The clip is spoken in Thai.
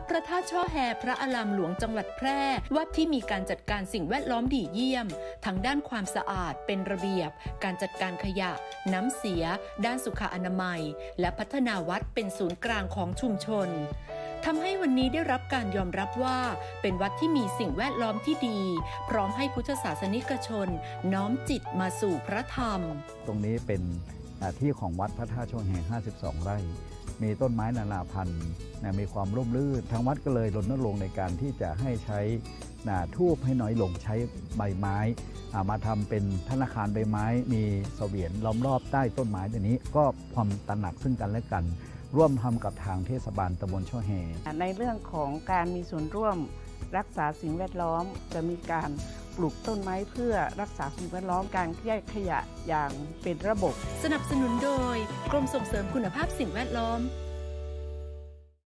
พระธาตุช่อแฮพระอารามหลวงจังหวัดแพร่วัดที่มีการจัดการสิ่งแวดล้อมดีเยี่ยมทั้งด้านความสะอาดเป็นระเบียบการจัดการขยะน้ำเสียด้านสุขอนามัยและพัฒนาวัดเป็นศูนย์กลางของชุมชนทำให้วันนี้ได้รับการยอมรับว่าเป็นวัดที่มีสิ่งแวดล้อมที่ดีพร้อมให้พุทธศาสนิกชนน้อมจิตมาสู่พระธรรมตรงนี้เป็นที่ของวัดพระธาตุช่อแฮ52 ไร่มีต้นไม้นานาพันธุ์มีความร่มรื่นทางวัดก็เลยรณรงค์ในการที่จะให้ใช้ทูบให้น้อยลงใช้ใบไม้มาทำเป็นธนาคารใบไม้มีเสวียนล้อมรอบใต้ต้นไม้ตัวนี้ก็ความตระหนักซึ่งกันและกันร่วมทำกับทางเทศบาลตำบลช่อแฮในเรื่องของการมีส่วนร่วมรักษาสิ่งแวดล้อมจะมีการปลูกต้นไม้เพื่อรักษาสิ่งแวดล้อมการแยกขยะอย่างเป็นระบบสนับสนุนโดยกรมส่งเสริมคุณภาพสิ่งแวดล้อม